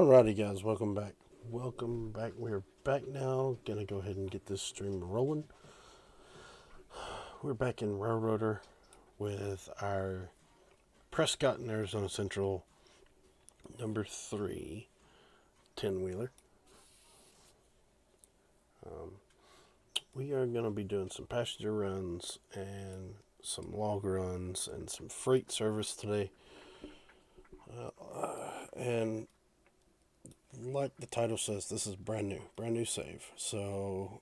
Alrighty, guys, welcome back. Welcome back. We're back now. Gonna go ahead and get this stream rolling. We're back in Railroader with our Prescott and Arizona Central number 3 10-wheeler. We are going to be doing some passenger runs and some log runs and some freight service today. And like the title says, this is brand new save. So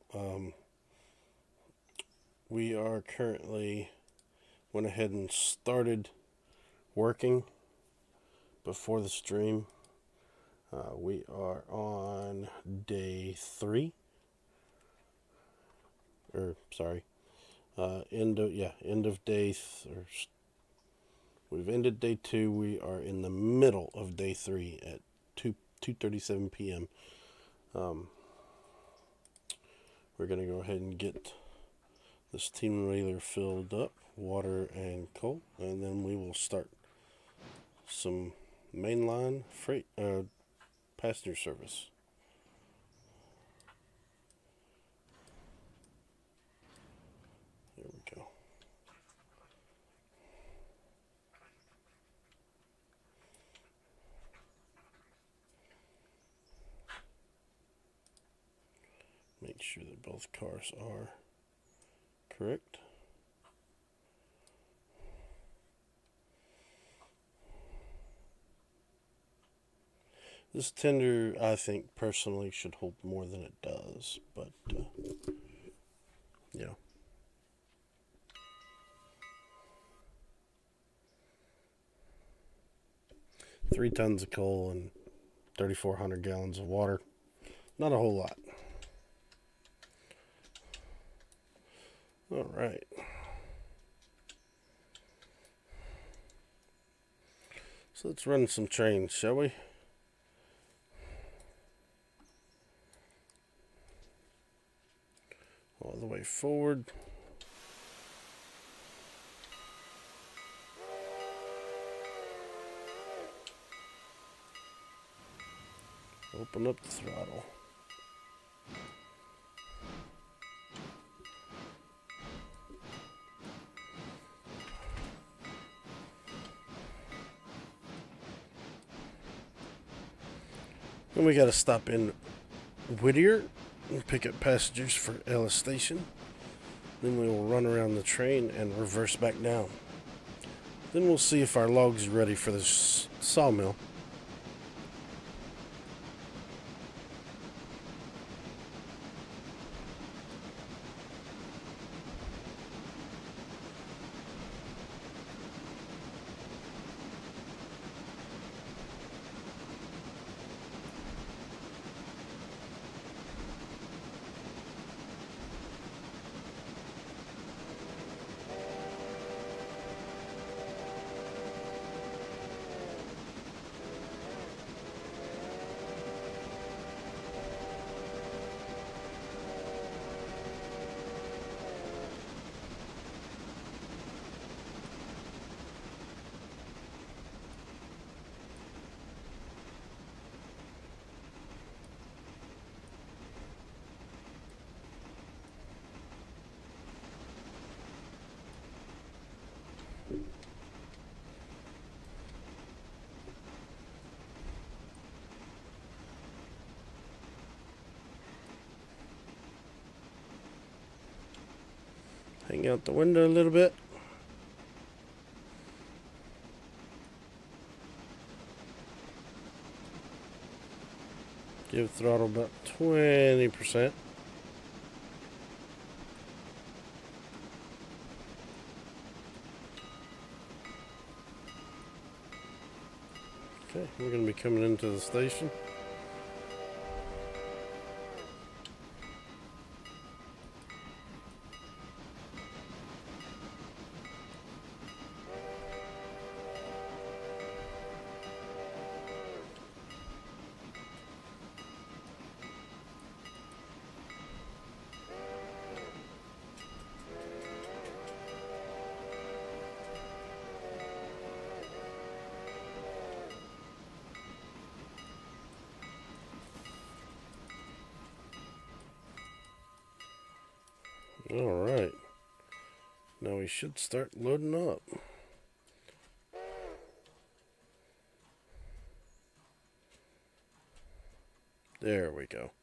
we are currently went ahead and started working before the stream. We are on day 3. Or sorry, end of day. We've ended day 2. We are in the middle of day 3 at 2:37 p.m. We're gonna go ahead and get this team trailer filled up, water and coal, and then we will start some mainline freight passenger service. There we go. Make sure that both cars are correct. This tender, I think, personally should hold more than it does, but, yeah. Three tons of coal and 3,400 gallons of water. Not a whole lot. All right. So let's run some trains, shall we? All the way forward. Open up the throttle. And we got to stop in Whittier and pick up passengers for Ellis Station. Then we will run around the train and reverse back down. Then we'll see if our logs are ready for this sawmill. Hang out the window a little bit. Give throttle about 20%. Okay, we're going to be coming into the station. Alright. Now we should start loading up. There we go.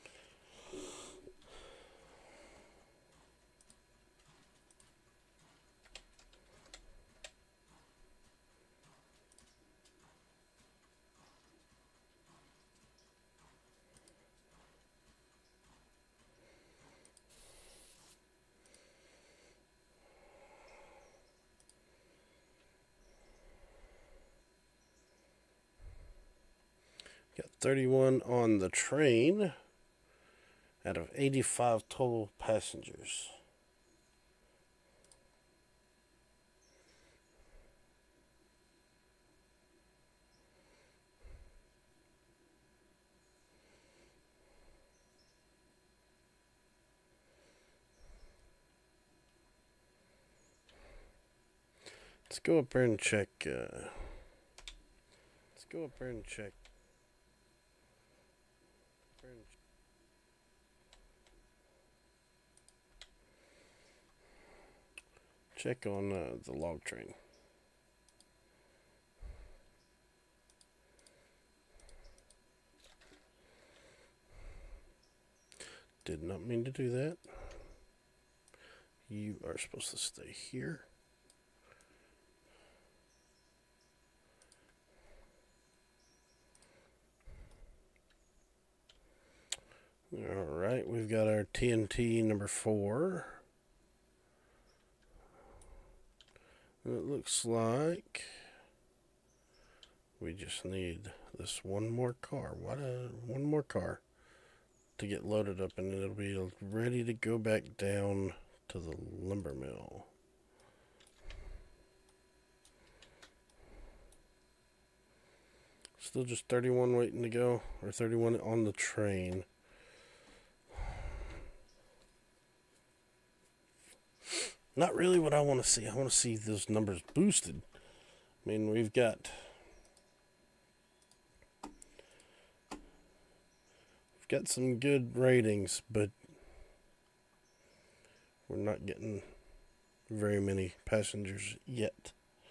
Got 31 on the train out of 85 total passengers. Let's go up there and check. Check on the log train. Did not mean to do that. You are supposed to stay here. Alright, we've got our TNT number 4. And it looks like we just need this one more car. One more car to get loaded up, and it'll be ready to go back down to the lumber mill. Still just 31 waiting to go, or 31 on the train. Not really what I want to see. I want to see those numbers boosted. I mean, we've got some good ratings, but we're not getting very many passengers yet.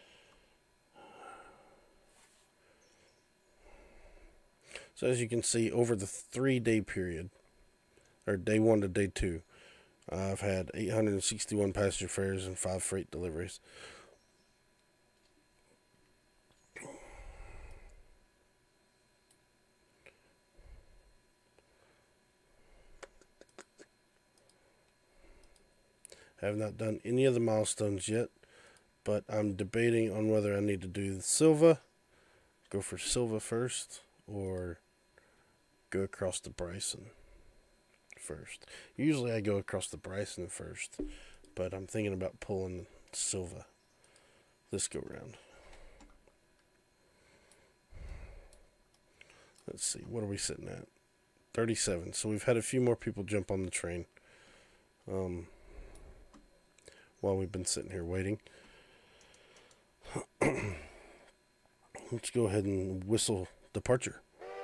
So as you can see, over the 3-day period, or day 1 to day 2, I've had 861 passenger fares and 5 freight deliveries. I have not done any of the milestones yet, but I'm debating on whether I need to do the Silva, go for Silva first, or go across the Bryson first. Usually I go across the Bryson first, but I'm thinking about pulling Silva this go round. Let's see, what are we sitting at? 37. So we've had a few more people jump on the train while we've been sitting here waiting. Let's go ahead and whistle departure.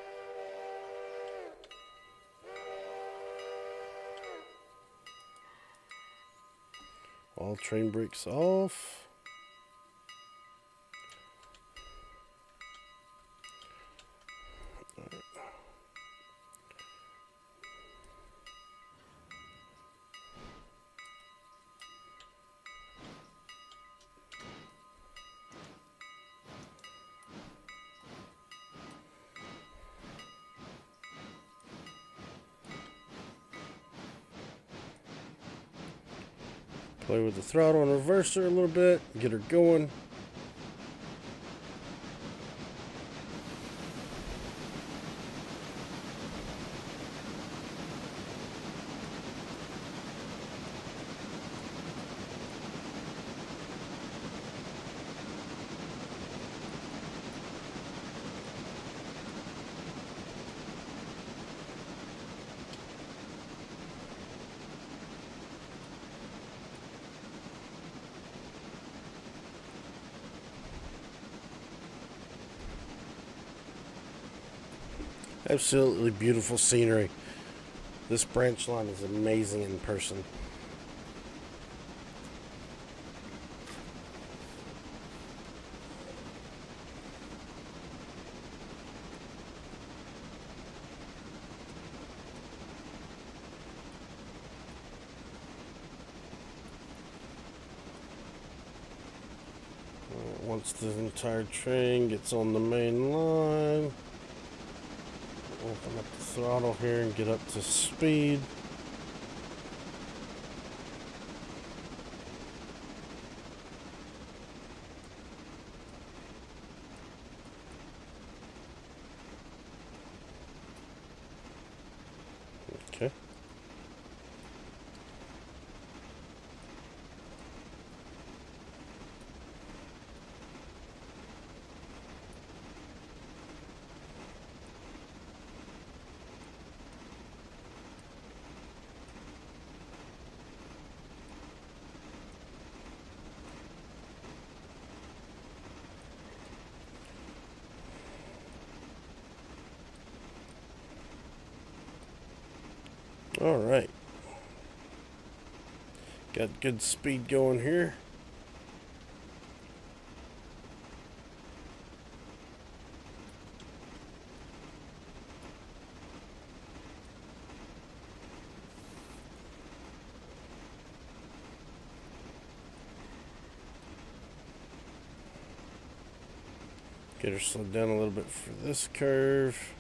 All train brakes off. Play with the throttle and reverser a little bit, get her going. Absolutely beautiful scenery. This branch line is amazing in person. Once the entire train gets on the main line, open up the throttle here and get up to speed. Okay. All right. Got good speed going here. Get her slowed down a little bit for this curve.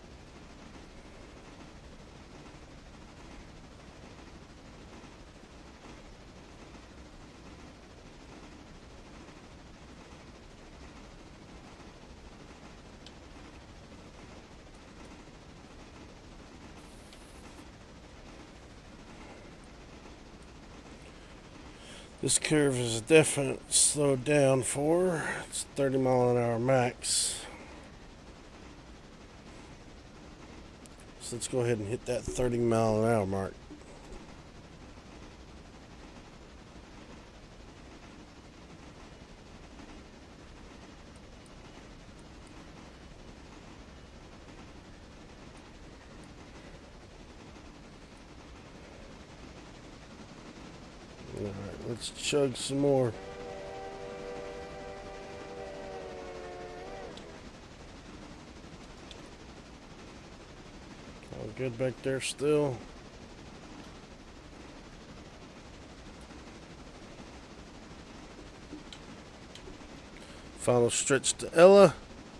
This curve is a definite slowed down for. It's 30 mile an hour max. So let's go ahead and hit that 30 mile an hour mark. Alright, let's chug some more. All good back there still. Final stretch to Ella.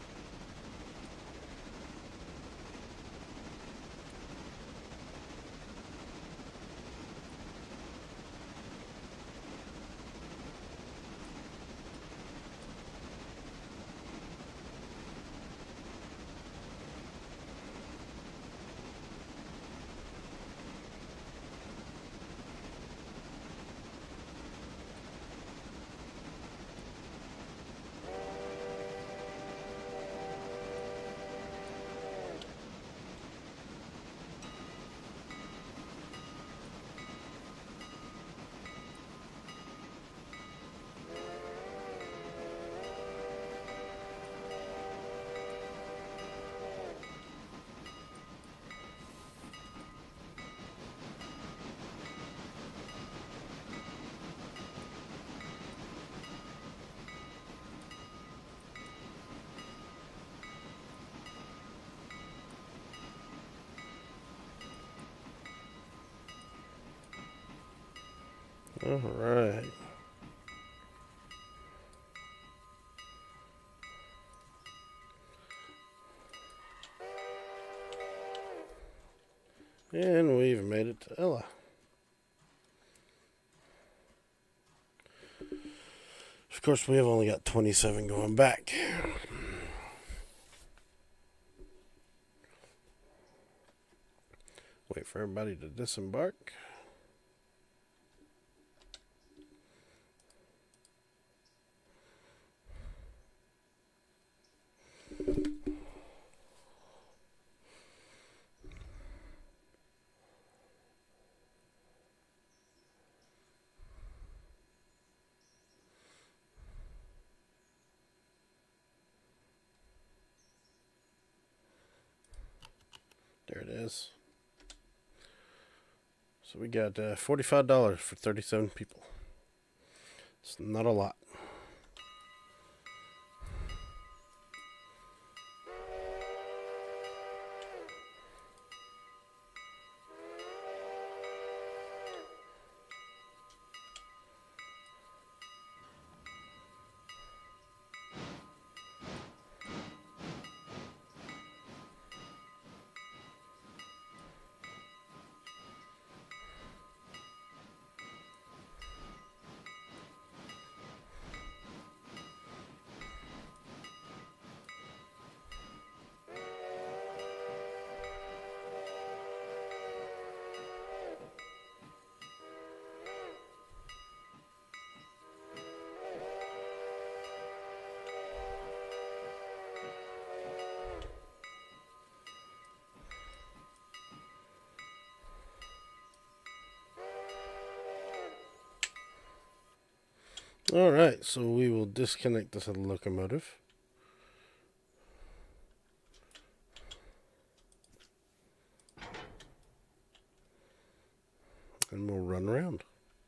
All right. And we've made it to Ella. Of course, we have only got 27 going back. Wait for everybody to disembark. There it is. So we got $45 for 37 people. It's not a lot. Alright, so we will disconnect this locomotive. And we'll run around.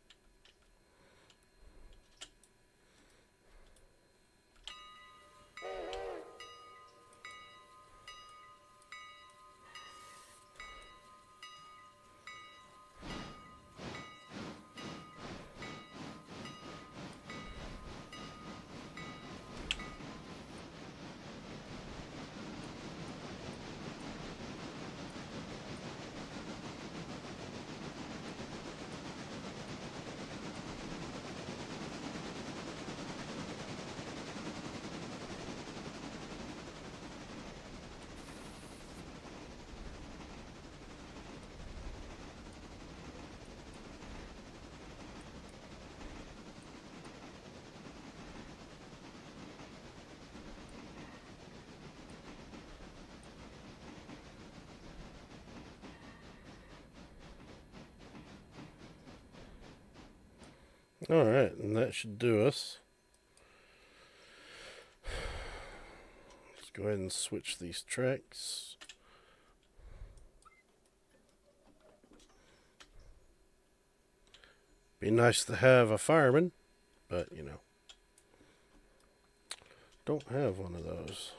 Alright, and that should do us. Let's go ahead and switch these tracks. Be nice to have a fireman, but you know, don't have one of those.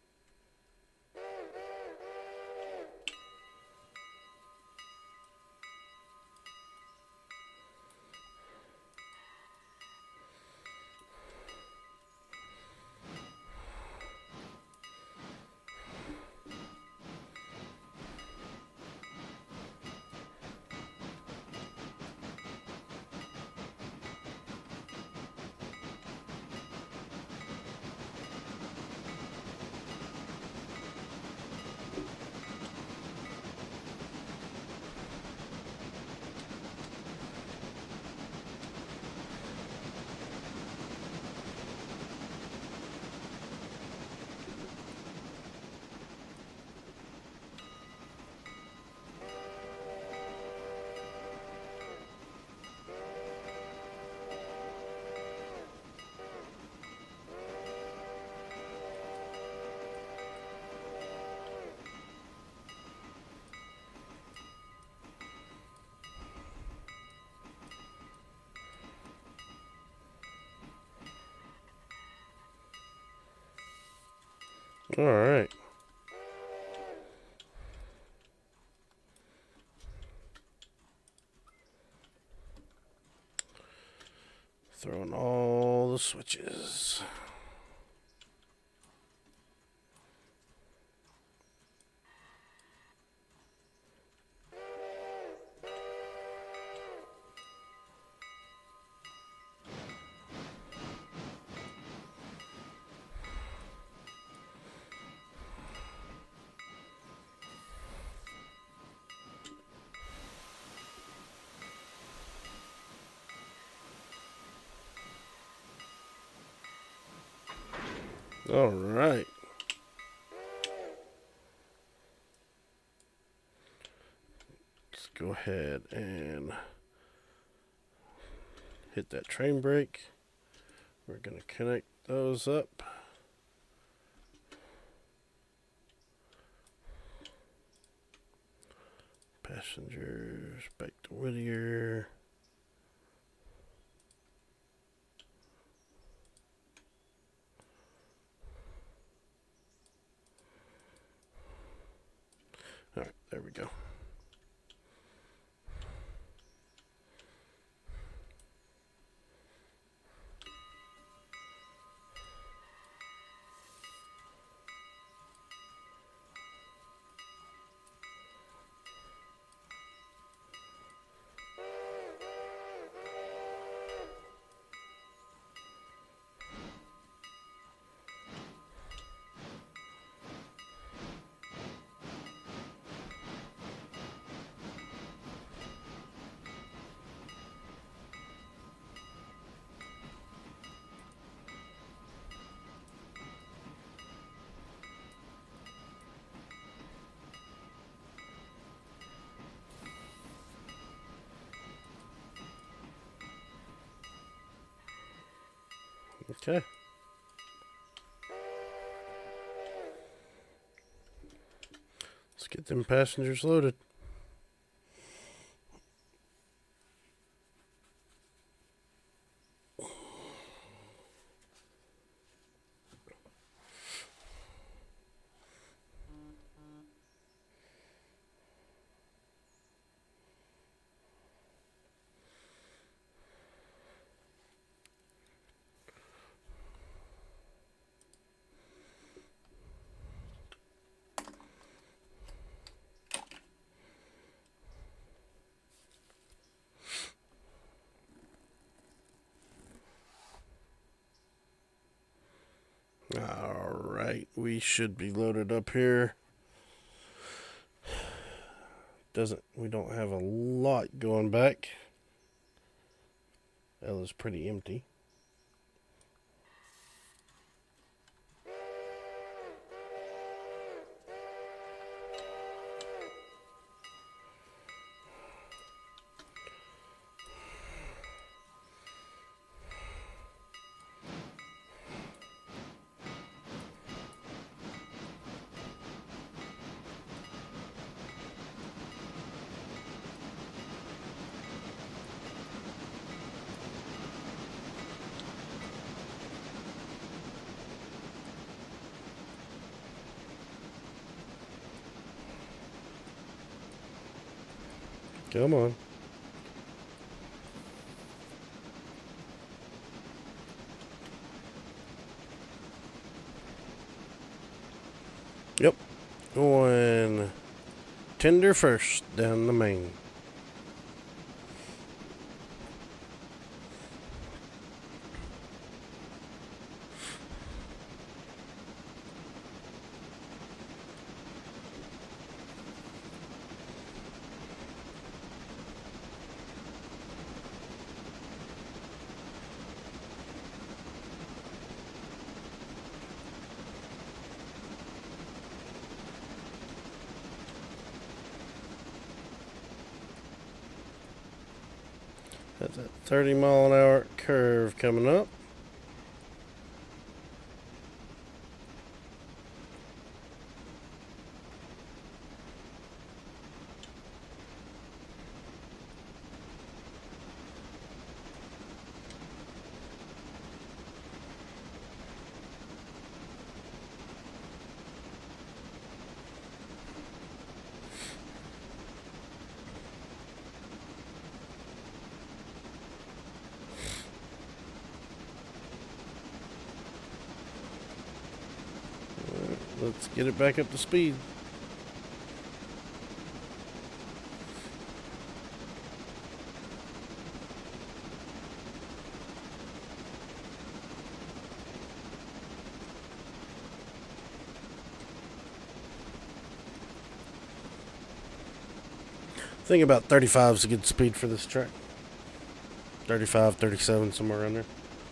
Alright. Throwing all the switches. All right. Let's go ahead and hit that train brake. We're going to connect those up. Passengers back to Whittier. All right, there we go. Okay. Let's get them passengers loaded. Alright, we should be loaded up here. We don't have a lot going back. Ella's pretty empty. Come on. Yep. Going tender first down the main. That's a 30-mile-an-hour curve coming up. Let's get it back up to speed. I think about 35 is a good speed for this track. 35, 37, somewhere around there.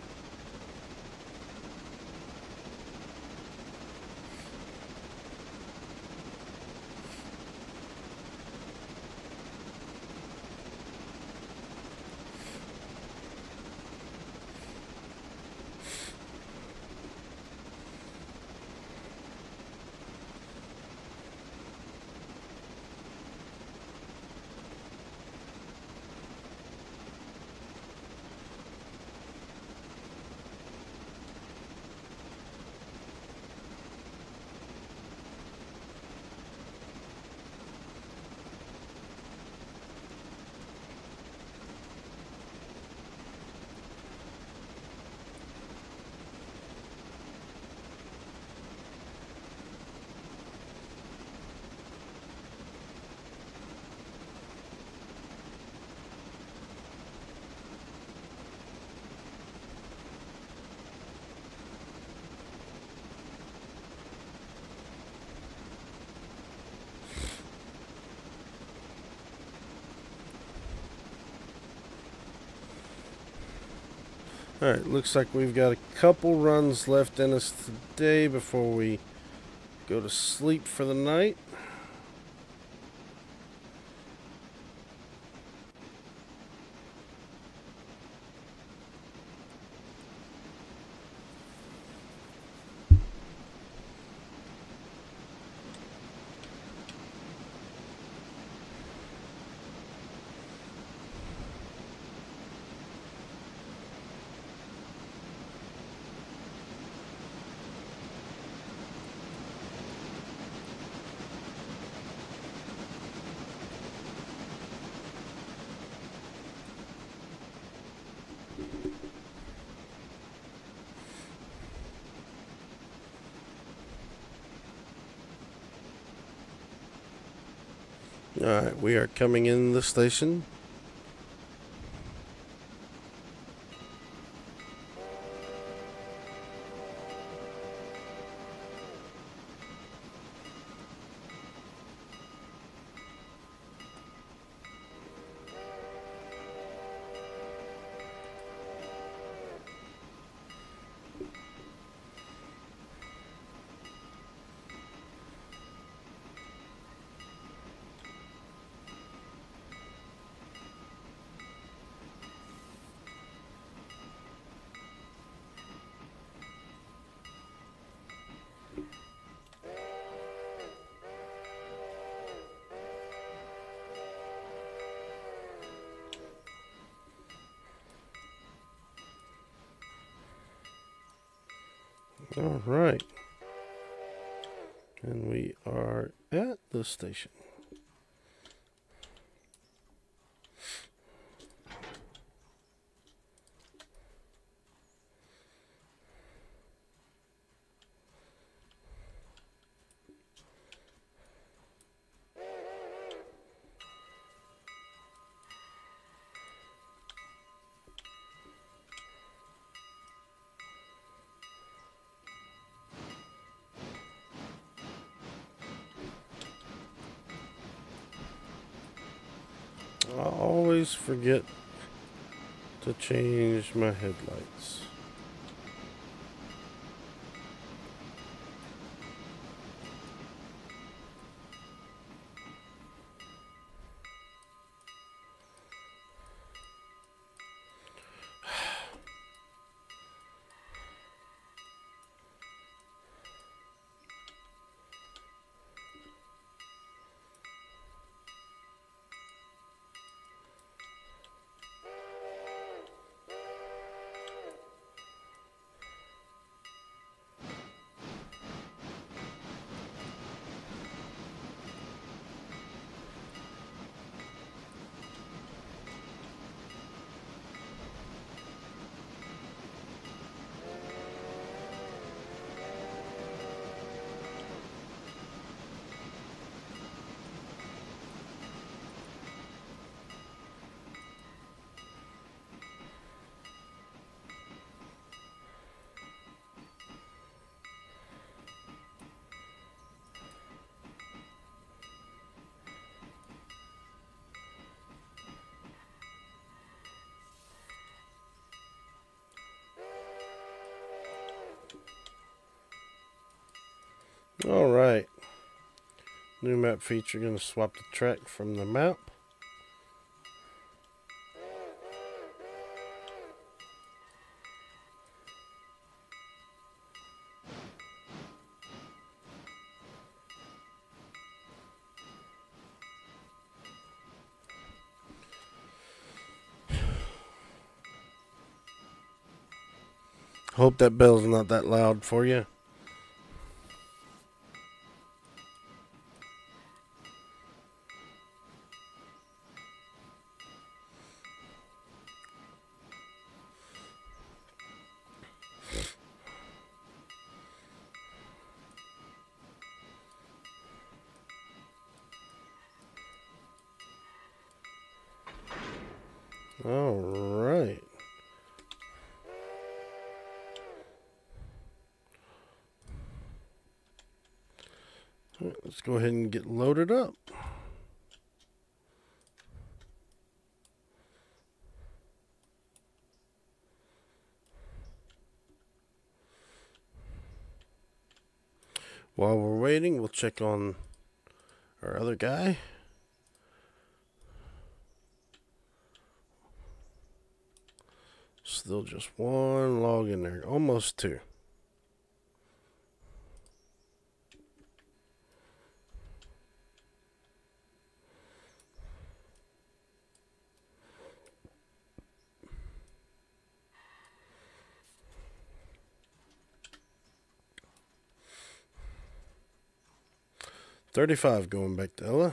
Alright, looks like we've got a couple runs left in us today before we go to sleep for the night. Alright, we are coming in the station. All right. And we are at the station. I always forget to change my headlights. All right. New map feature, going to swap the track from the map. Hope that bell's not that loud for you. All right. All right, let's go ahead and get loaded up. While we're waiting, we'll check on our other guy. Still just one log in there. Almost two. $35 going back to Ella.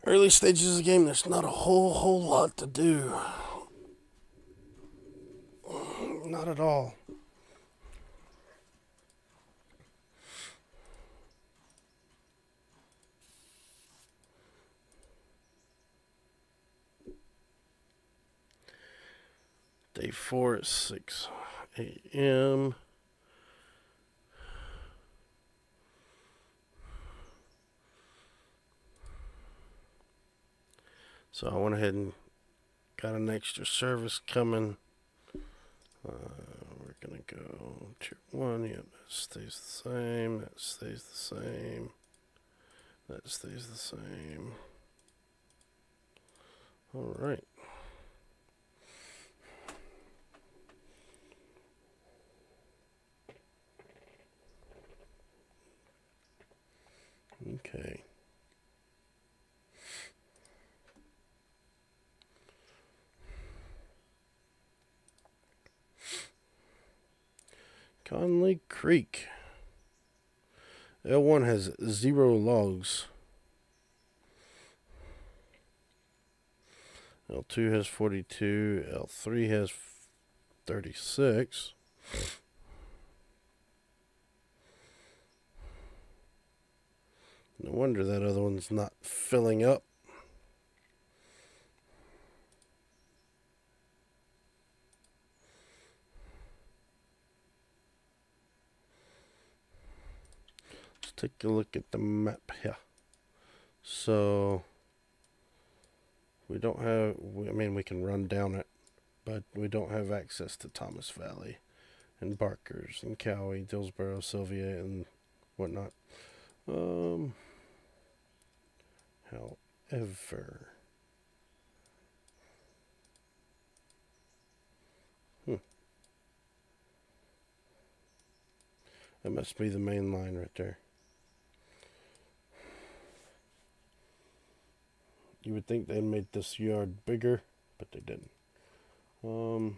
Early stages of the game, there's not a whole lot to do. Not at all. Day 4 at 6 a.m. So I went ahead and got an extra service coming. We're going to go tier 1. Yep, that stays the same. That stays the same. That stays the same. All right. Okay. Conley Creek. L1 has 0 logs. L2 has 42. L3 has 36. No wonder that other one's not filling up. Let's take a look at the map here. So we don't have, I mean, we can run down it, but we don't have access to Thomas Valley and Barkers and Cowie, Dillsboro, Sylvia, and whatnot. However, that must be the main line right there. You would think they made this yard bigger, but they didn't. I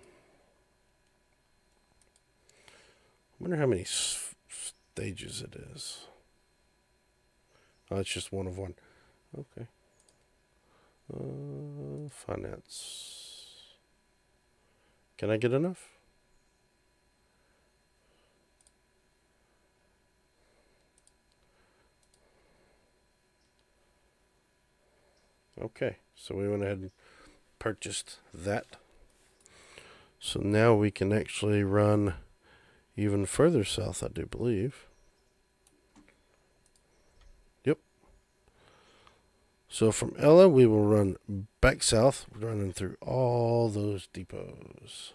wonder how many stages it is. Oh, it's just one of one. Okay. Finance. Can I get enough? Okay, so we went ahead and purchased that. So now we can actually run even further south, I do believe. Yep. So from Ella, we will run back south, running through all those depots.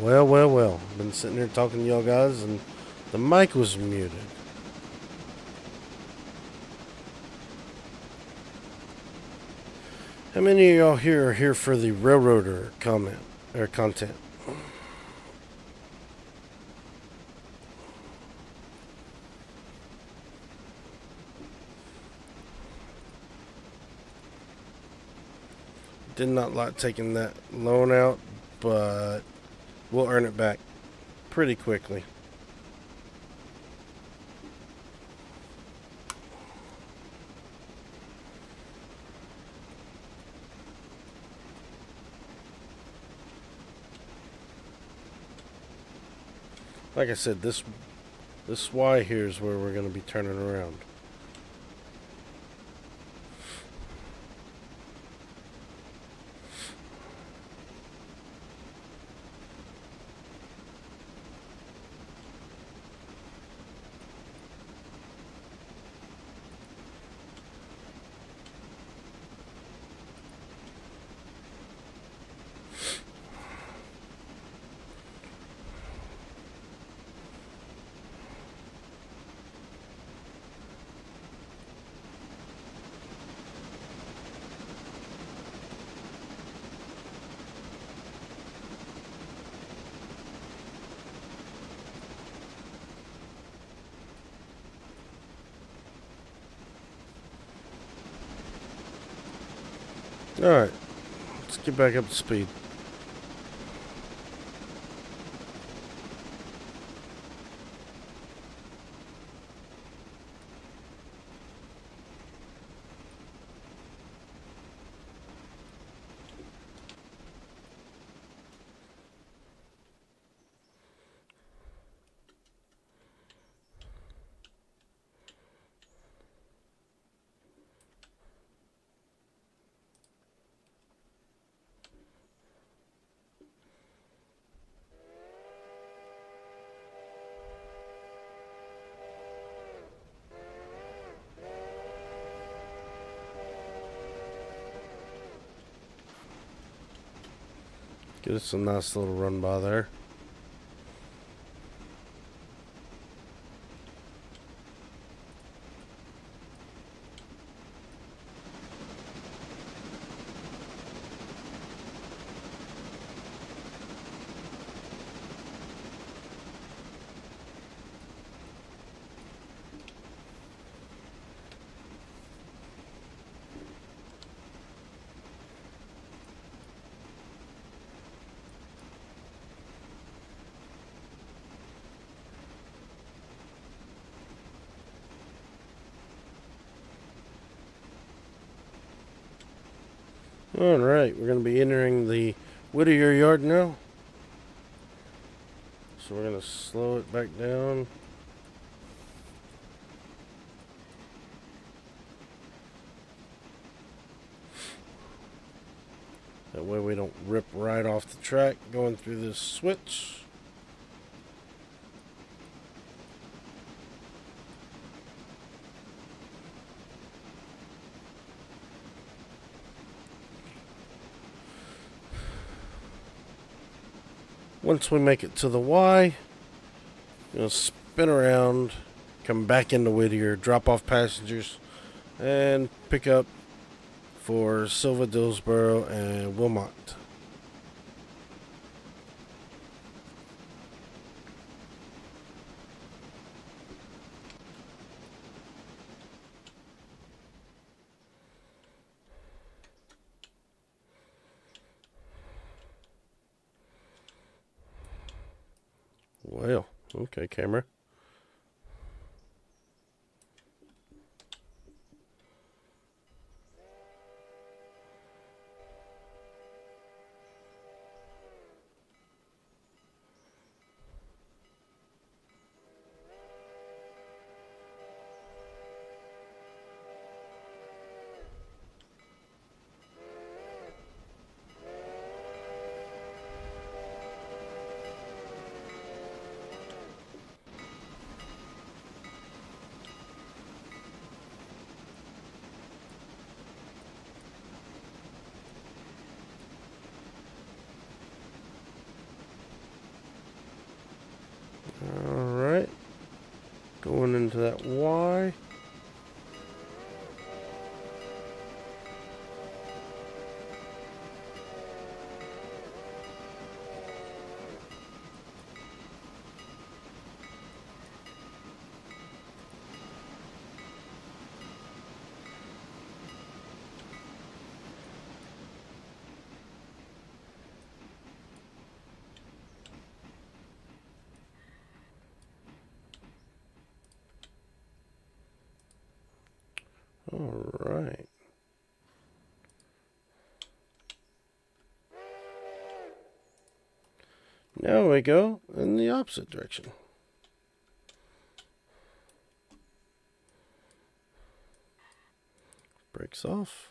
Well, well, well. Been sitting here talking to y'all guys, and the mic was muted. How many of y'all here are here for the Railroader comment or content? Did not like taking that loan out, but we'll earn it back pretty quickly. Like I said, this Y here is where we're going to be turning around. Alright, let's get back up to speed. Get us a nice little run by there. Alright, we're going to be entering the Whittier yard now. So we're going to slow it back down. That way we don't rip right off the track going through this switch. Once we make it to the Y, we'll spin around, come back into Whittier, drop off passengers, and pick up for Silva, Dillsboro, and Wilmot. Well, okay, camera. Going into that Y. All right. Now we go in the opposite direction. Brakes off.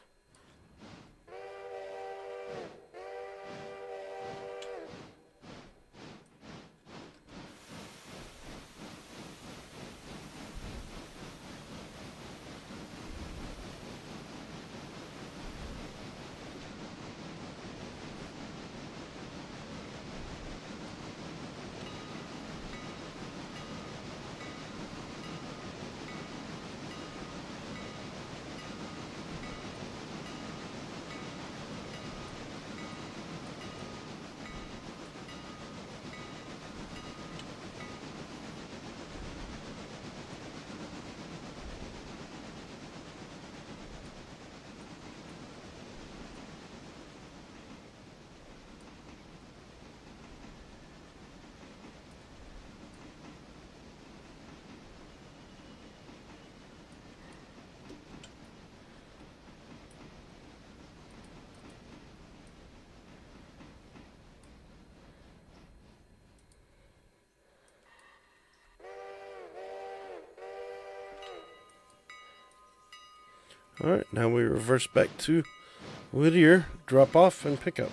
Alright, now we reverse back to Whittier, drop off, and pick up.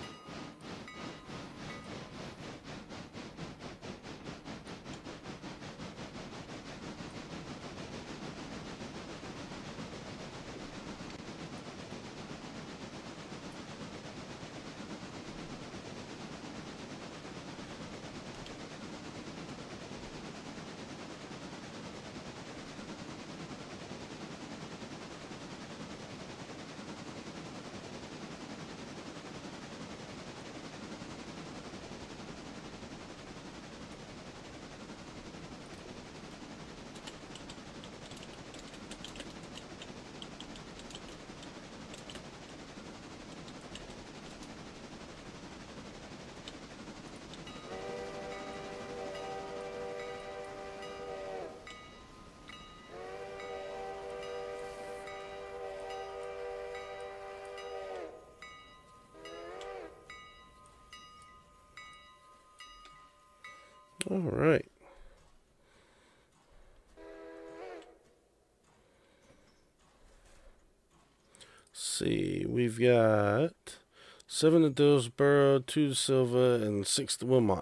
All right. See, we've got 7 to Dillsboro, 2 to Silva, and 6 to Wilmot.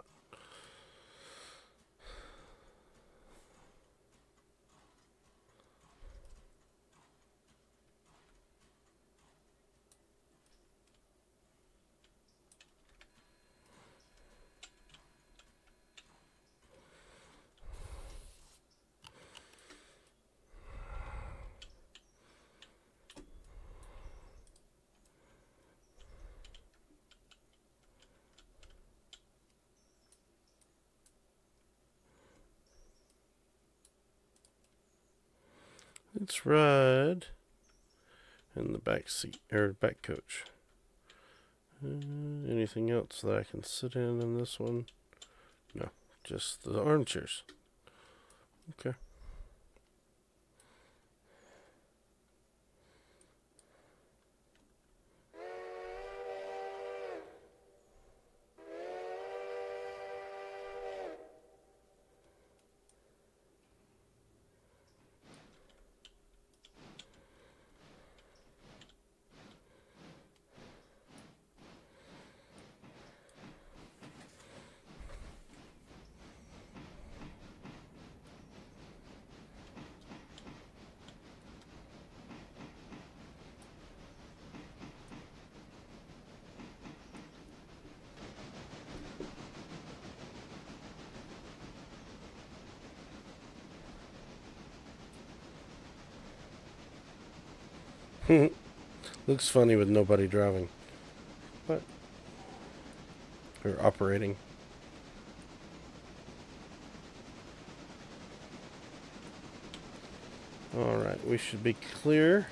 Let's ride in the back seat, or back coach. Anything else that I can sit in this one? No, just the armchairs. Okay. Looks funny with nobody driving. But or operating. Alright, we should be clear.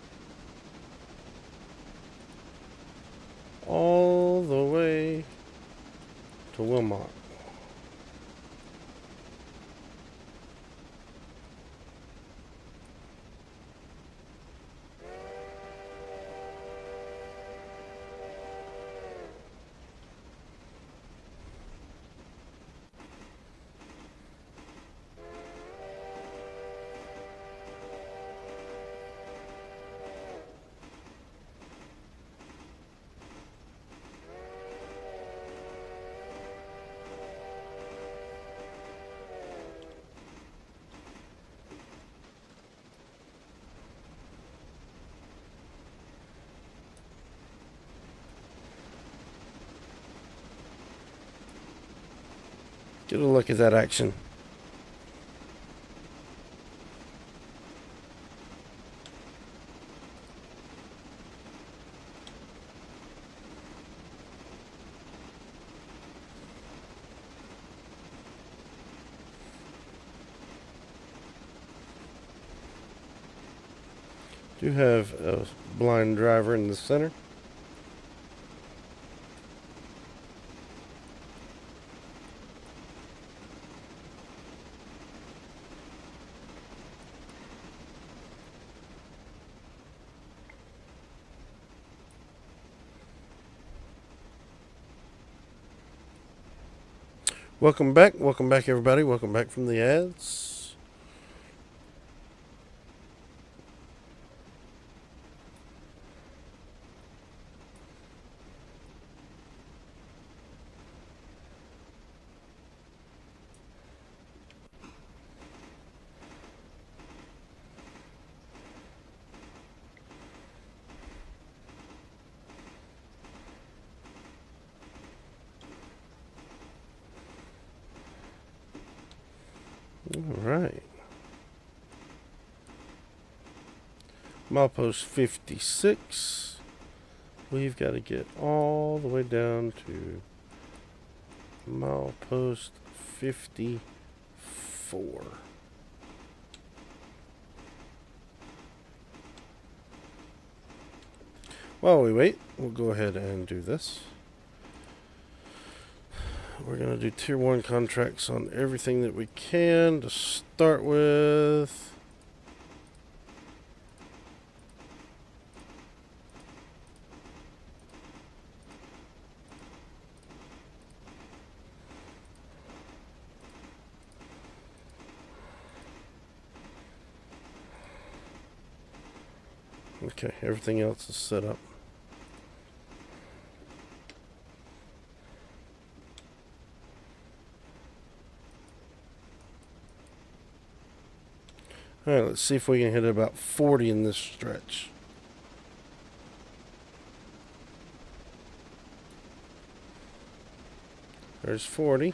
All the way to Wilmot. Get a look at that action. Do have a blind driver in the center. Welcome back everybody, welcome back from the ads. Alright. Milepost 56. We've got to get all the way down to milepost 54. While we wait, we'll go ahead and do this. We're going to do tier 1 contracts on everything that we can to start with. Okay, everything else is set up. Alright, let's see if we can hit about 40 in this stretch. There's 40.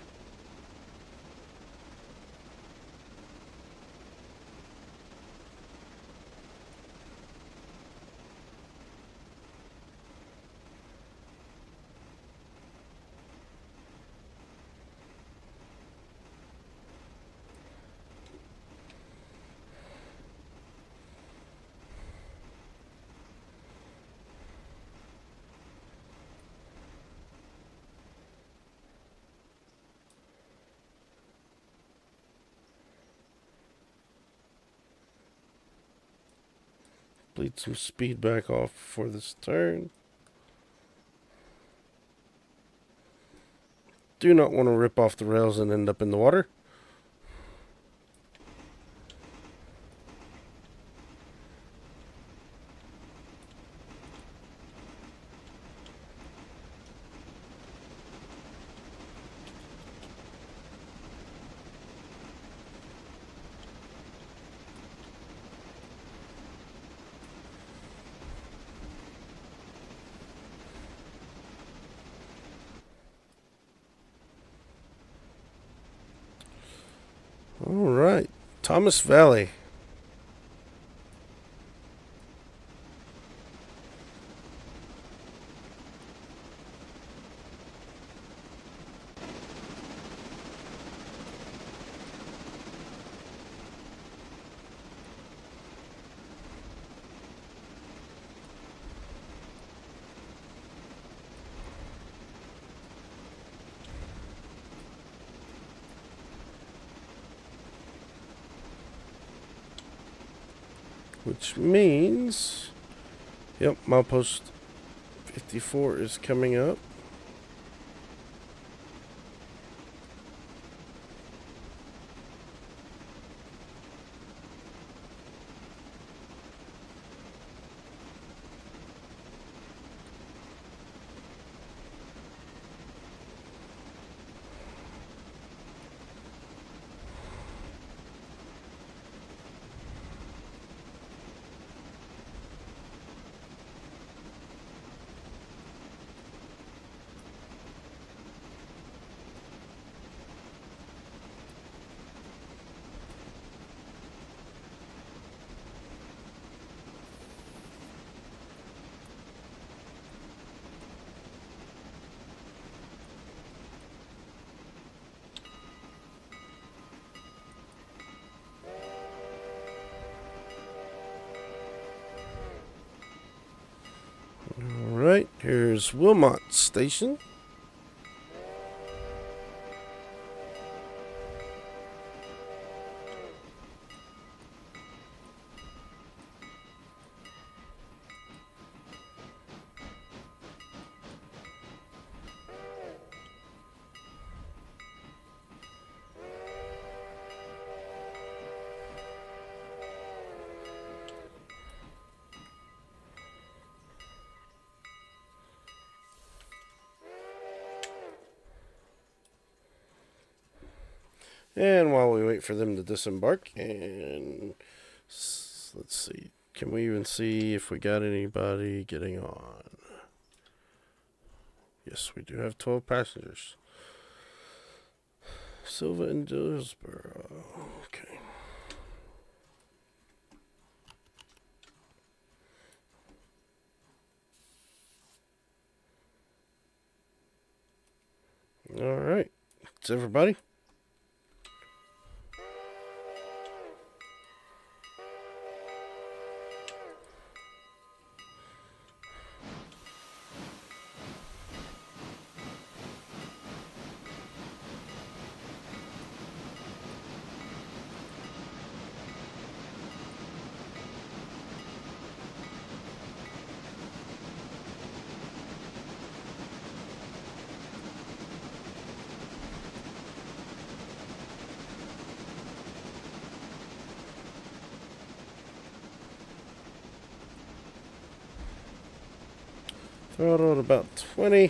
Bleed some speed back off for this turn. Do not want to rip off the rails and end up in the water. All right, Thomas Valley. which means, yep, milepost 54 is coming up. Alright, here's Wilmot Station. And while we wait for them to disembark, and let's see, can we even see if we got anybody getting on? Yes, we do have 12 passengers. Silva and Dillsborough. Okay. All right. It's everybody. Throttle at about 20.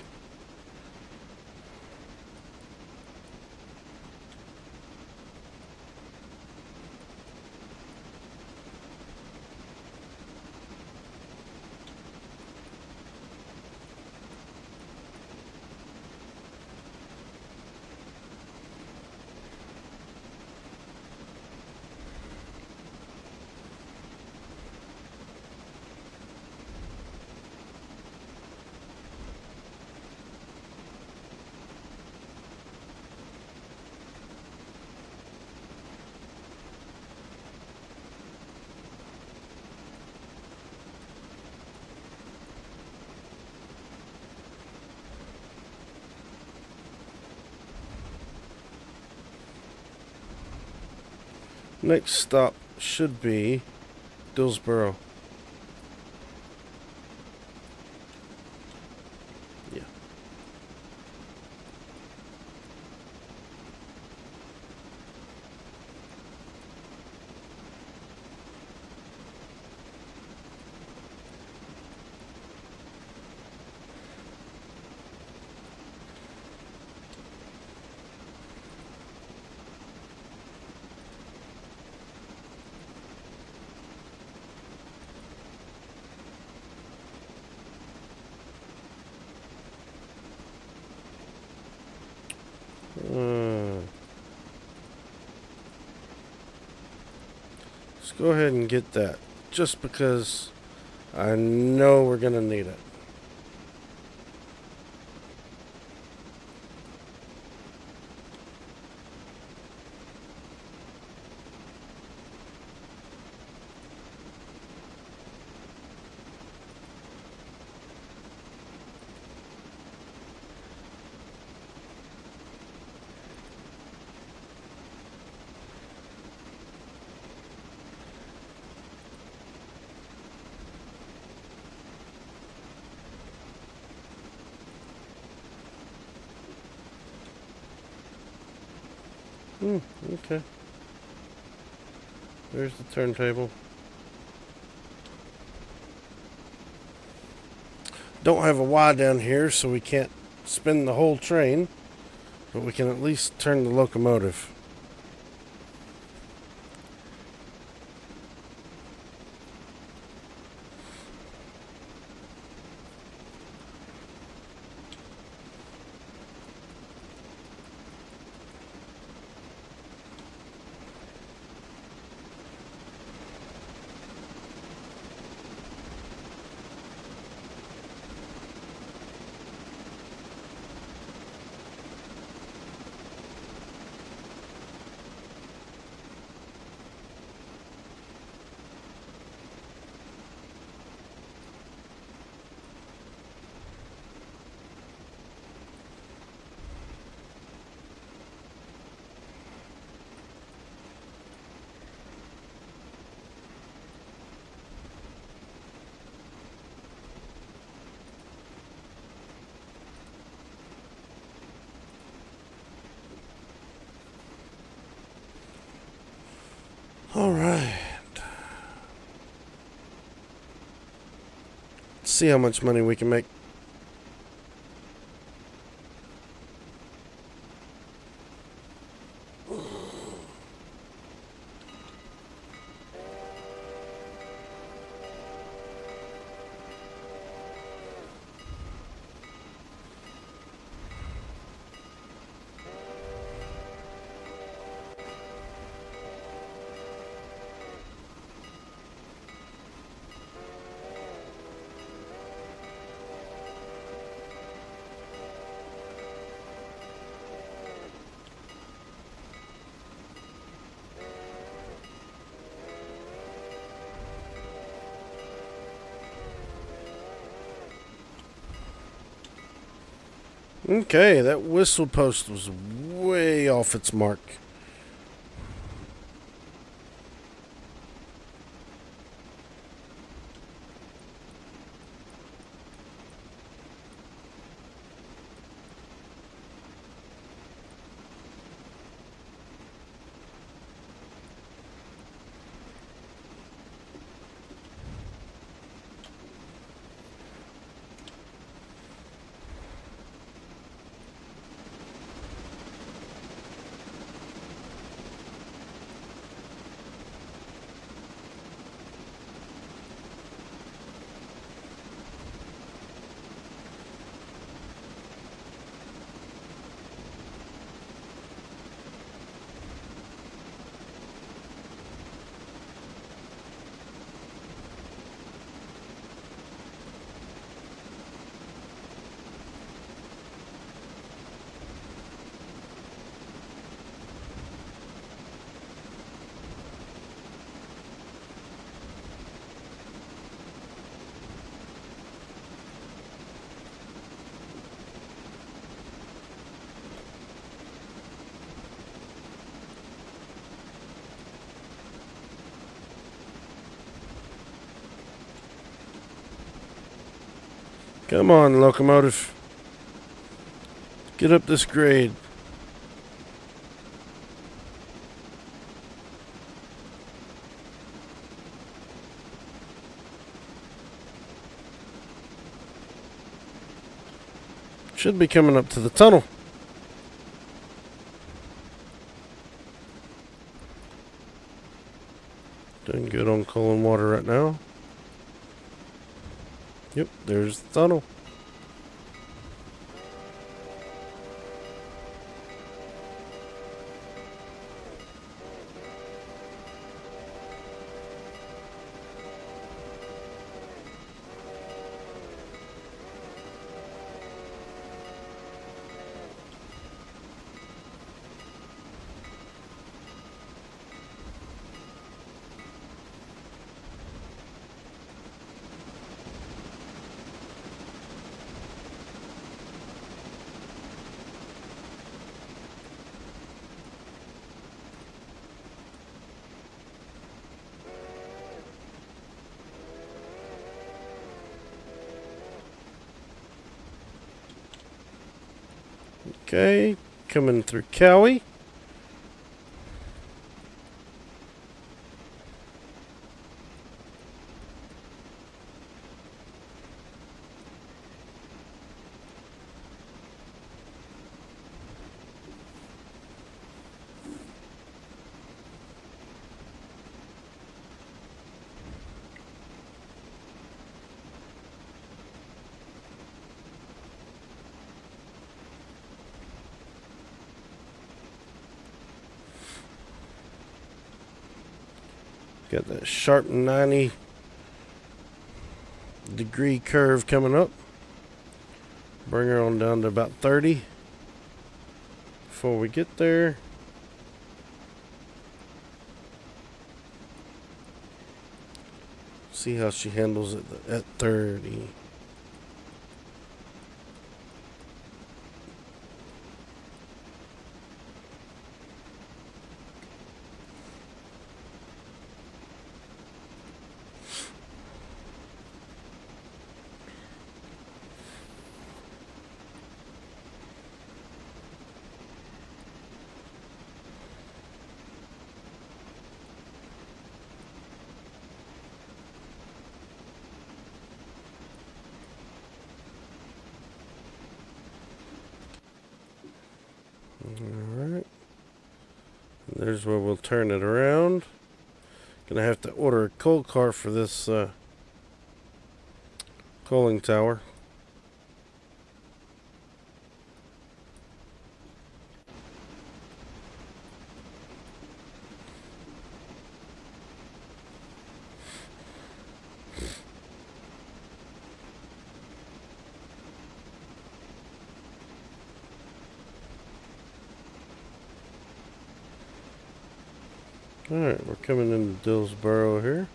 Next stop should be Dillsborough. Yeah. Let's go ahead and get that, just because I know we're going to need it. Okay. There's the turntable. Don't have a Y down here, so we can't spin the whole train, but we can at least turn the locomotive. All right. Let's see how much money we can make. Okay, that whistle post was way off its mark. Come on, locomotive. Get up this grade. Should be coming up to the tunnel. Doing good on coal and water right now. Yep, there's the tunnel. Okay, coming through Cowie. Got that sharp 90-degree curve coming up. Bring her on down to about 30 before we get there. See how she handles it at 30. Alright. There's where we'll turn it around. Gonna have to order a coal car for this coaling tower. Alright, we're coming into Dillsboro here.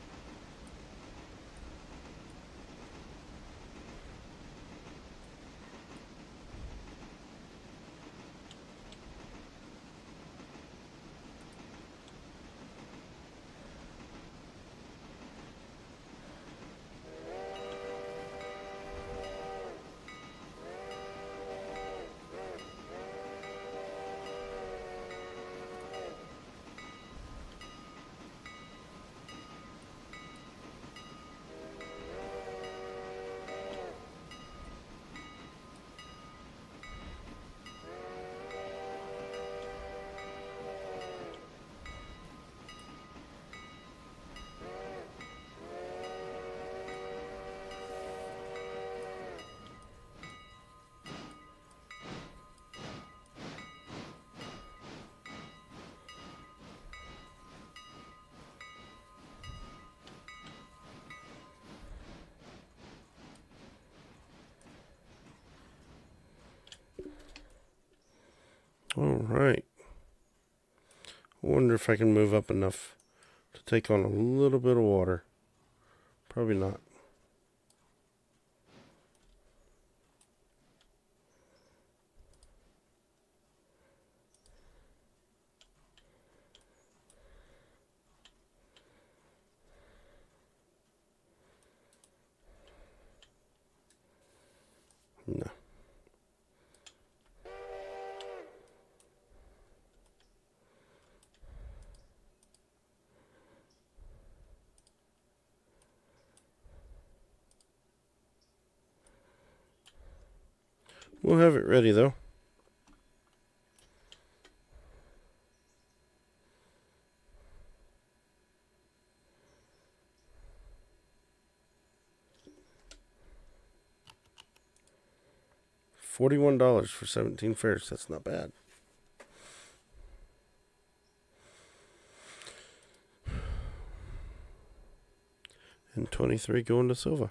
Alright. I wonder if I can move up enough to take on a little bit of water. Probably not. No. We'll have it ready though. $41 for 17 fares. That's not bad. And 23 going to Silva.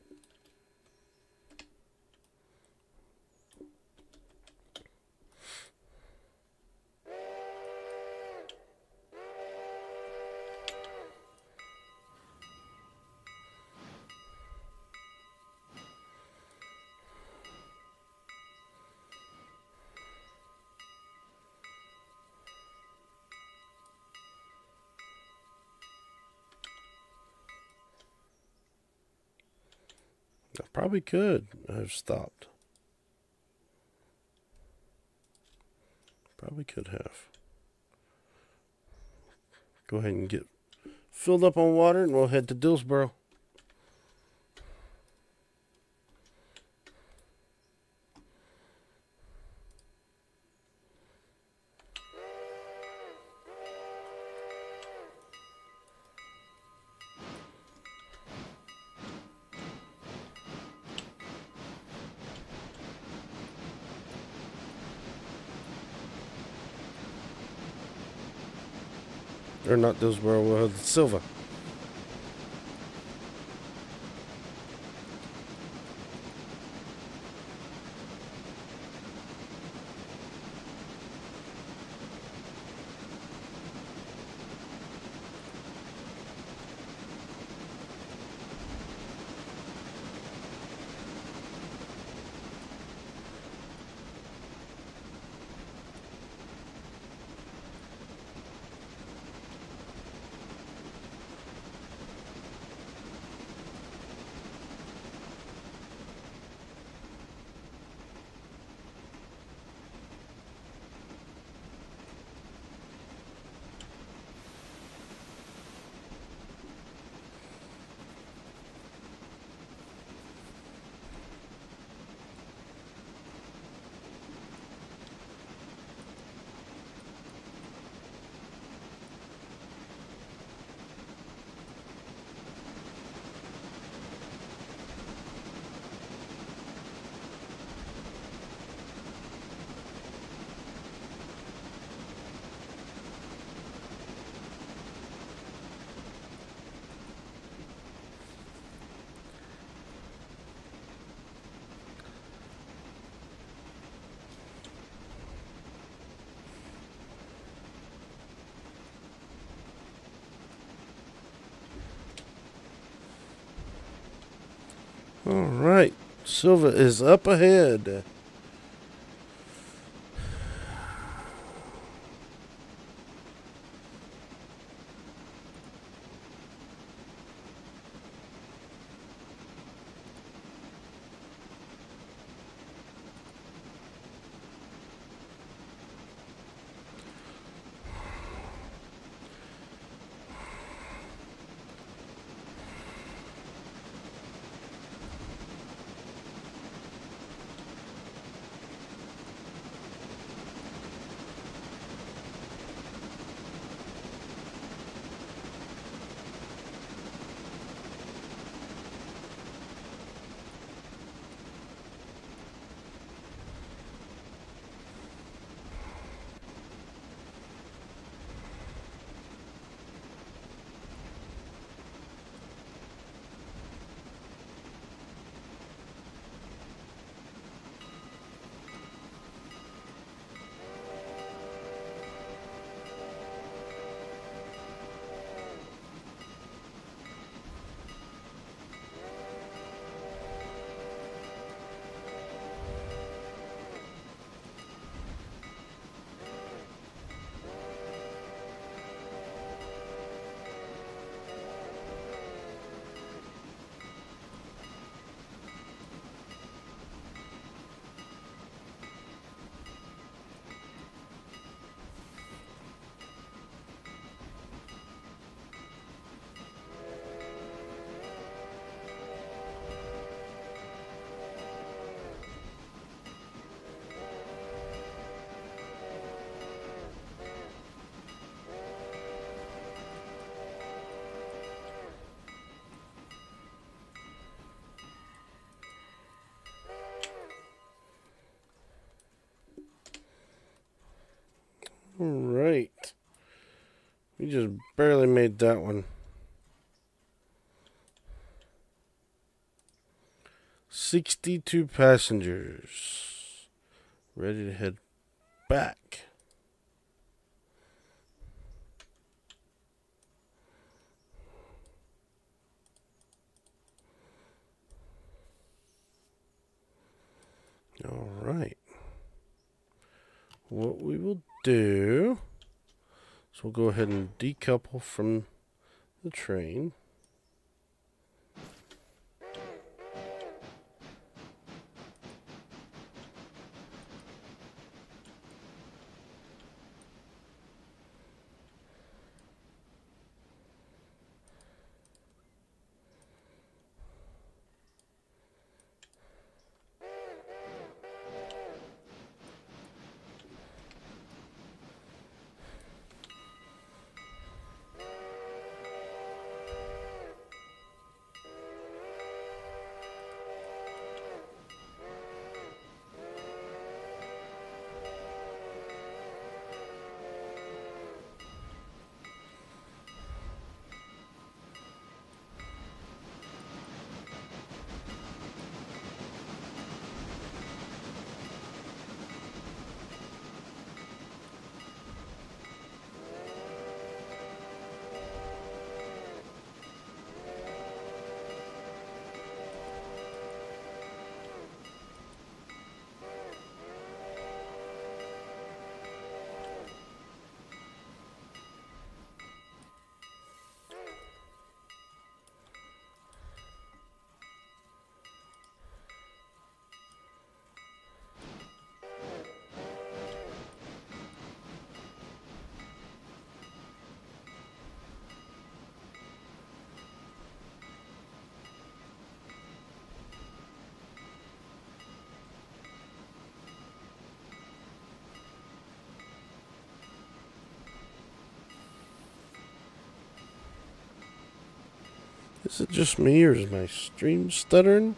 I probably could have stopped. Probably could have. Go ahead and get filled up on water and we'll head to Dillsboro. Or not Dillsboro, Silva. All right, Silva is up ahead. All right. We just barely made that one. 62 passengers. Ready to head back. All right. What we will do is we'll go ahead and decouple from the train. Is it just me or is my stream stuttering?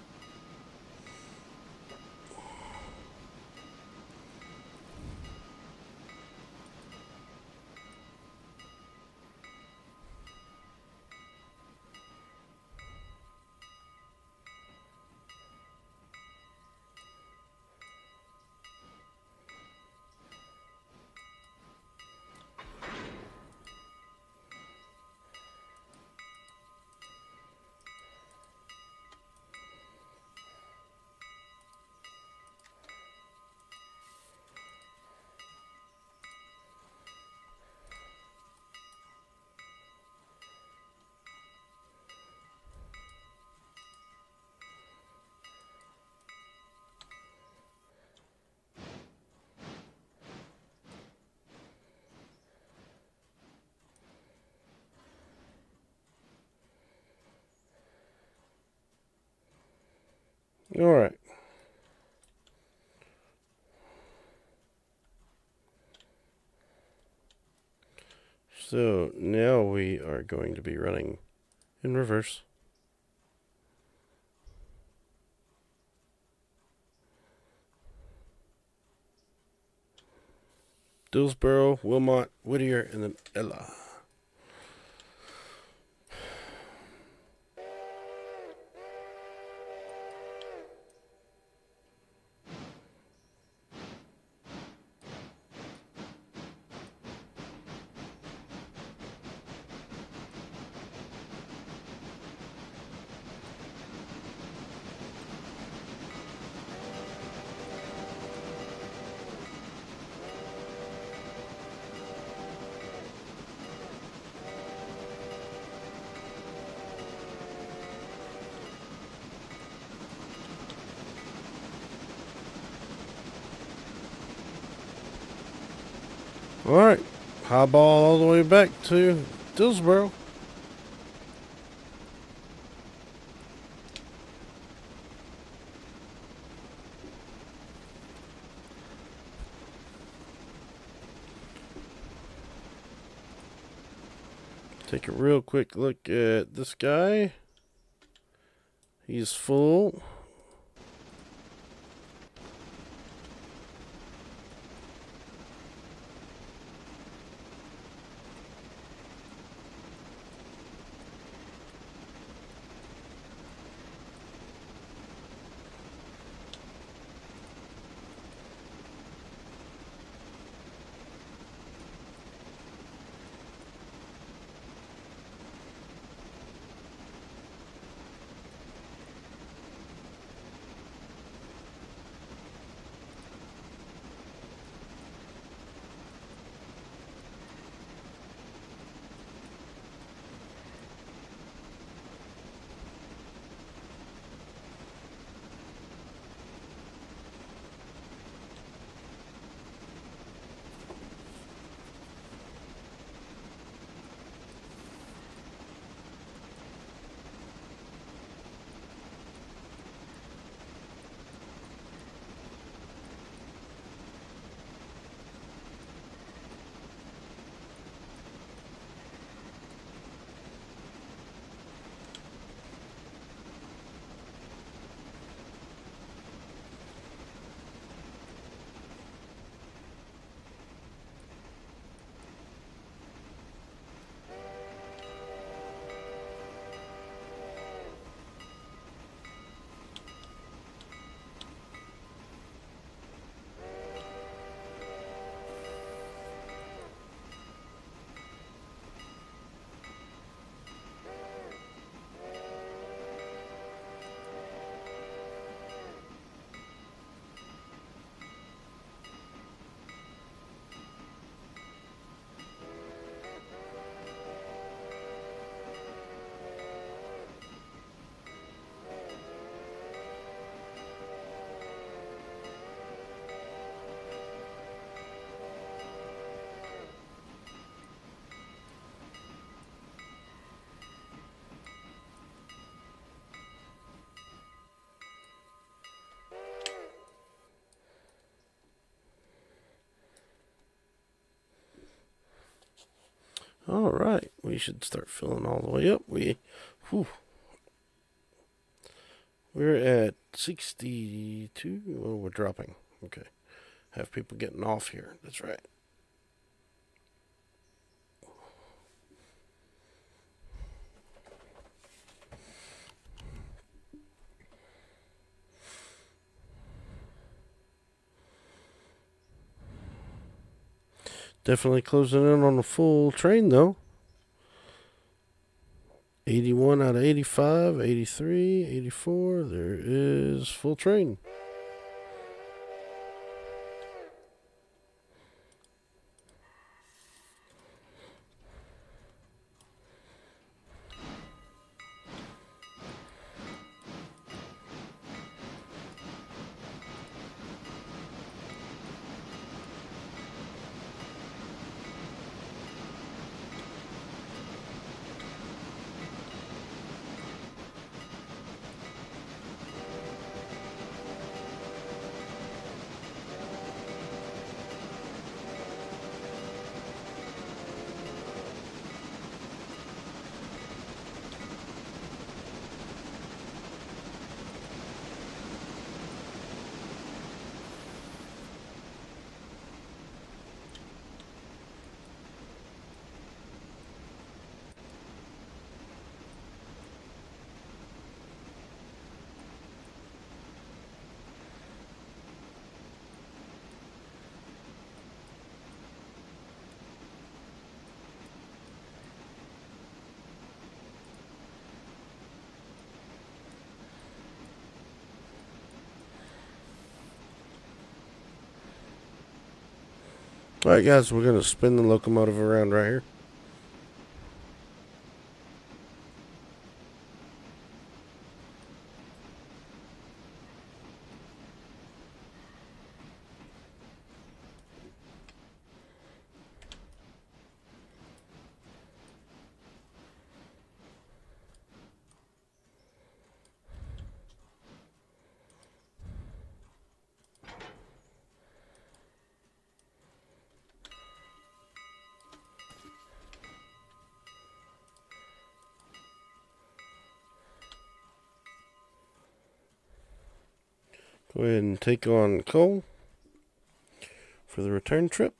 All right. So now we are going to be running in reverse. Dillsboro, Wilmot, Whittier, and then Ella. Alright, high ball all the way back to Dillsboro. Take a real quick look at this guy. He's full. All right, we should start filling all the way up. Whew, We're at 62. Oh, we're dropping. Okay. Have people getting off here. That's right. Definitely closing in on a full train, though. 81 out of 85, 83, 84. There is full train. All right, guys, we're going to spin the locomotive around right here. Go ahead and take on coal for the return trip.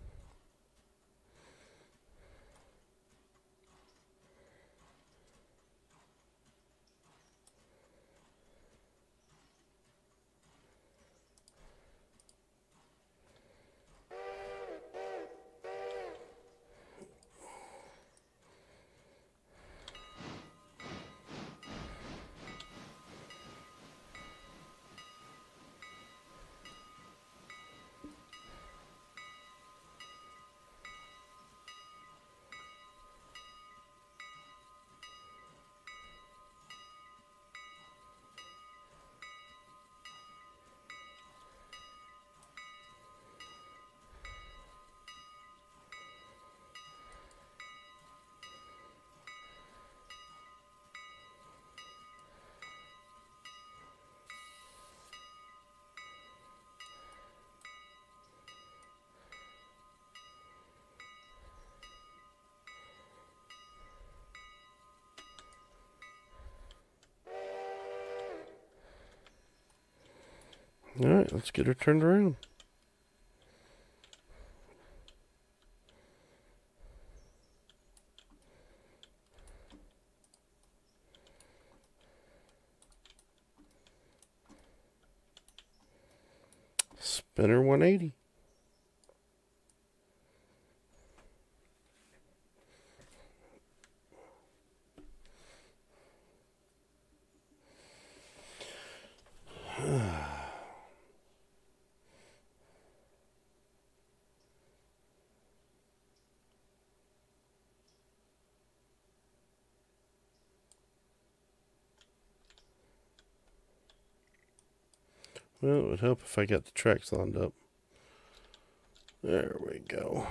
All right, let's get her turned around. Spinner 180. Well, it would help if I got the tracks lined up. There we go.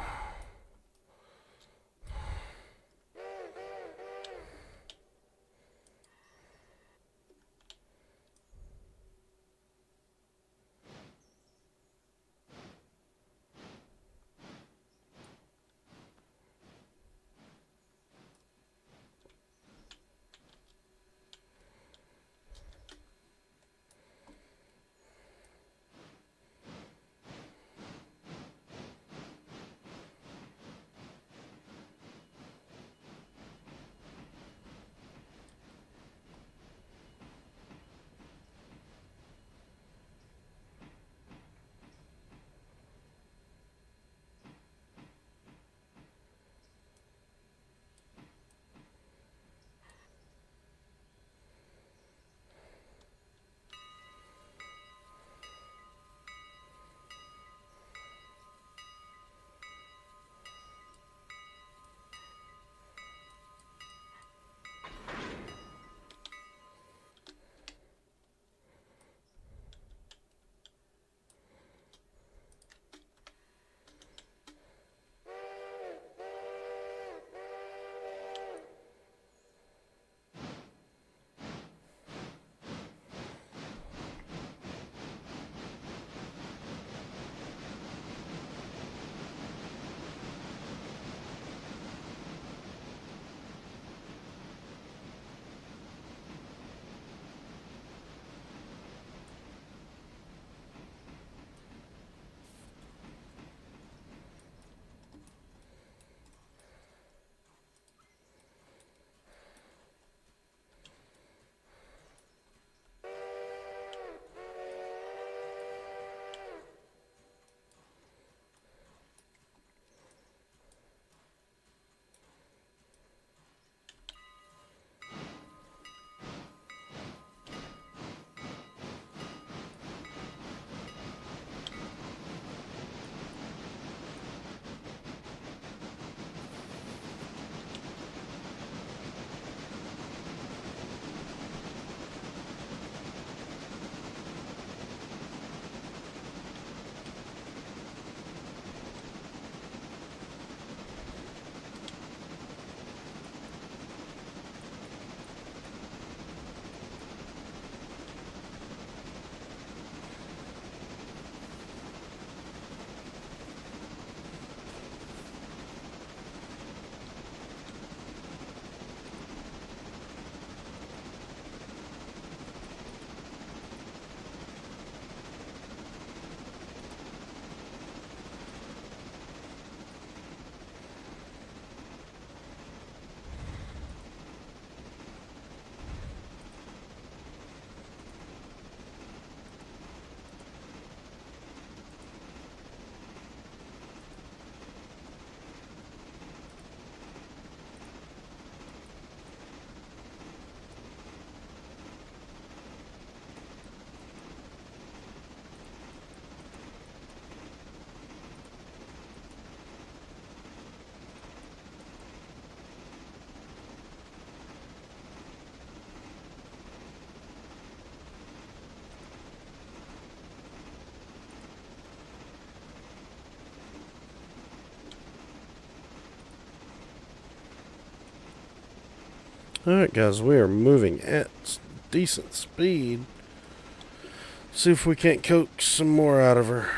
Alright, guys, we are moving at decent speed. See if we can't coax some more out of her.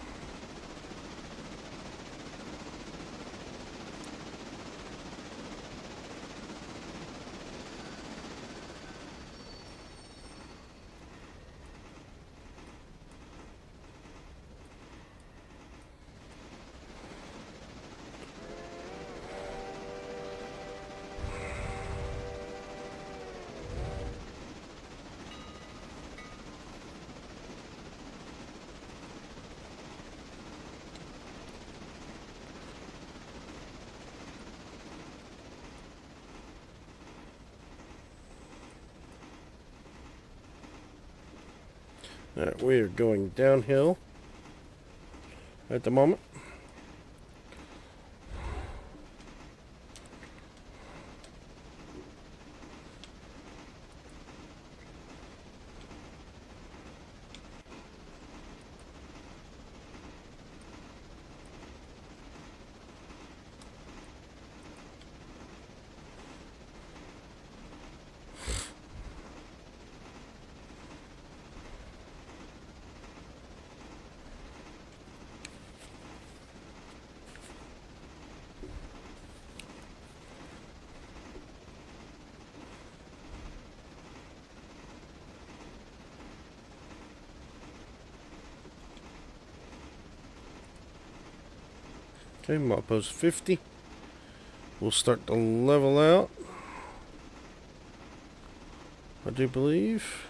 Alright, we are going downhill at the moment. Okay, milepost 50. We'll start to level out, I do believe.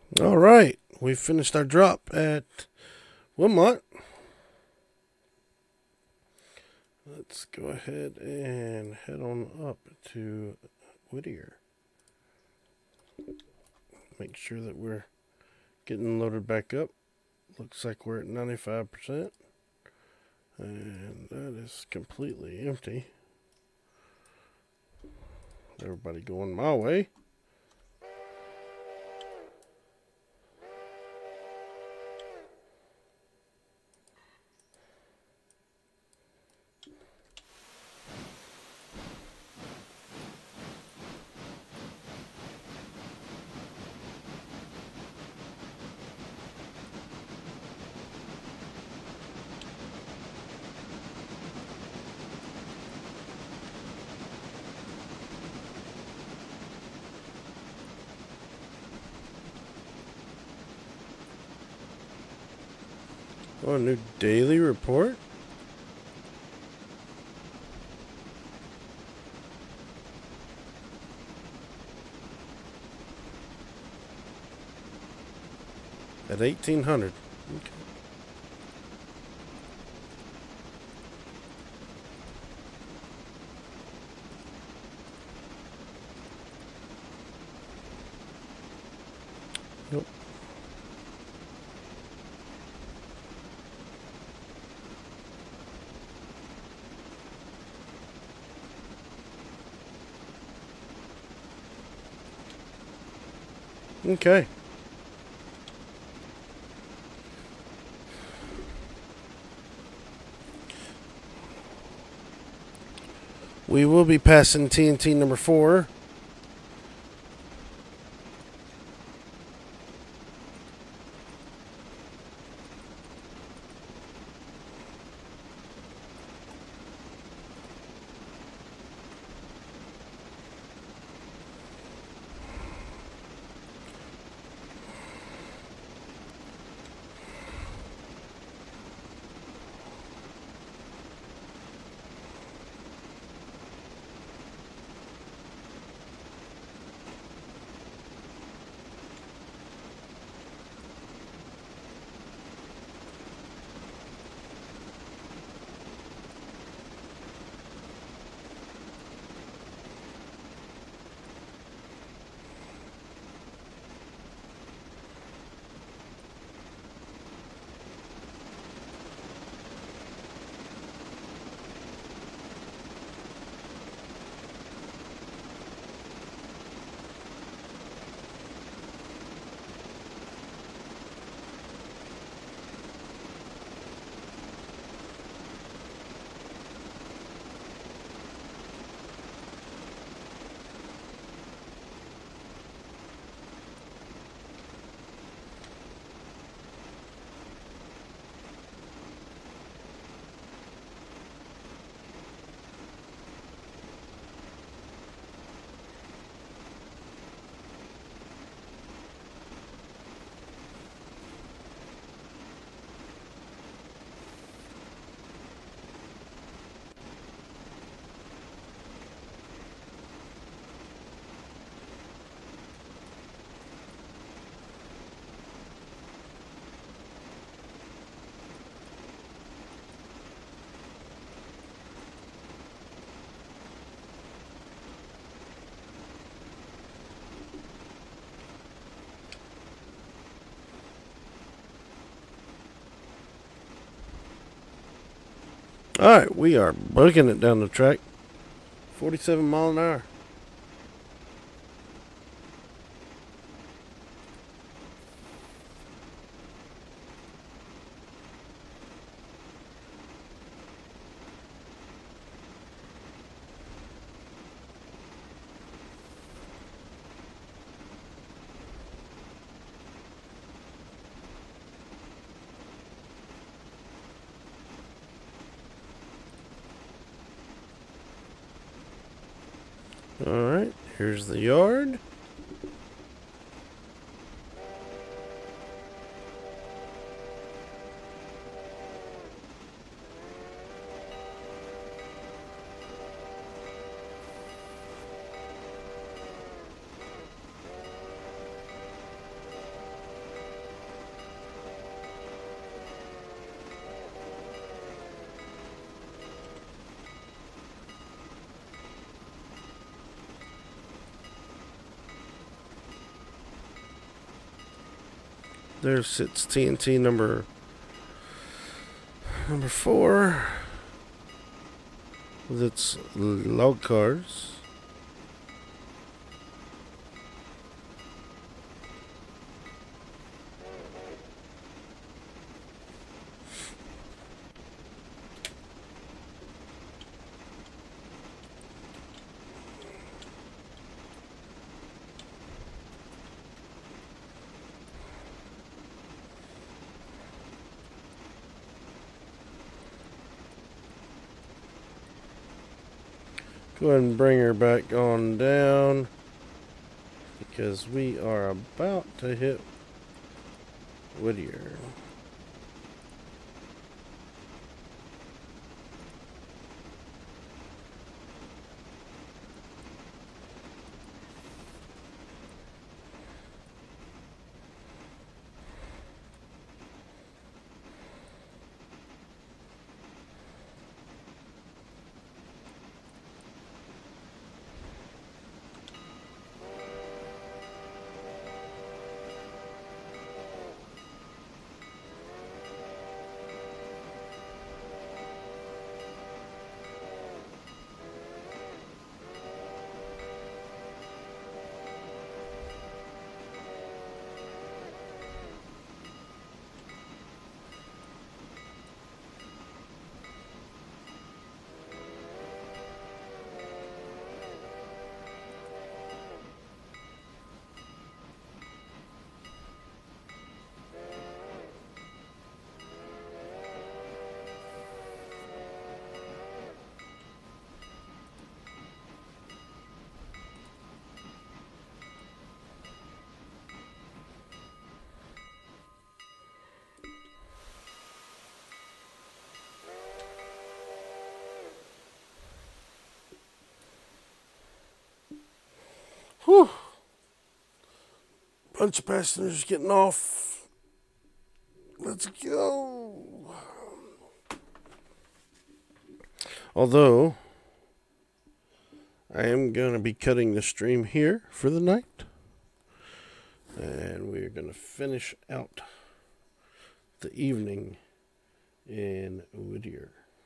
All right, we finished our drop at Wilmot. Let's go ahead and head on up to Whittier. Make sure that we're getting loaded back up. Looks like we're at 95%. And that is completely empty. Everybody going my way. Oh, a new daily report? At 1800. Okay. Yep. Okay. We will be passing TNT number 4. Alright, we are booking it down the track. 47 mile an hour. Alright, here's the yard. There sits TNT number 4 with its log cars. Go ahead and bring her back on down because we are about to hit Whittier. Whew. Bunch of passengers getting off. Let's go. Although, I am going to be cutting the stream here for the night. And we're going to finish out the evening in Whittier.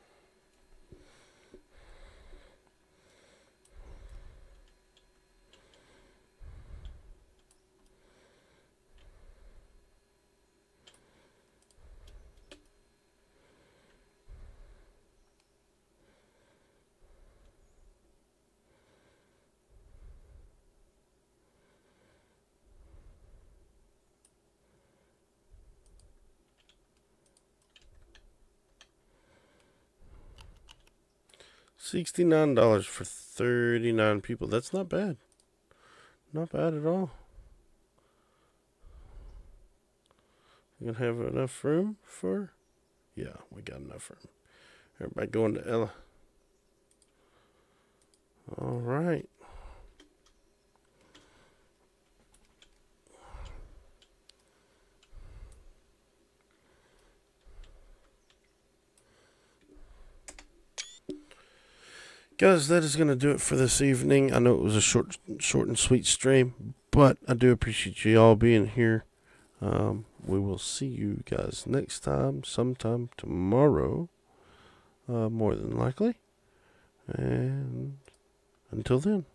$69 for 39 people. That's not bad. Not bad at all. We gonna have enough room for? Yeah, we got enough room. Everybody going to Ella. All right. Guys, that is going to do it for this evening. I know it was a short and sweet stream, but I do appreciate you all being here. We will see you guys next time, sometime tomorrow, more than likely. And until then.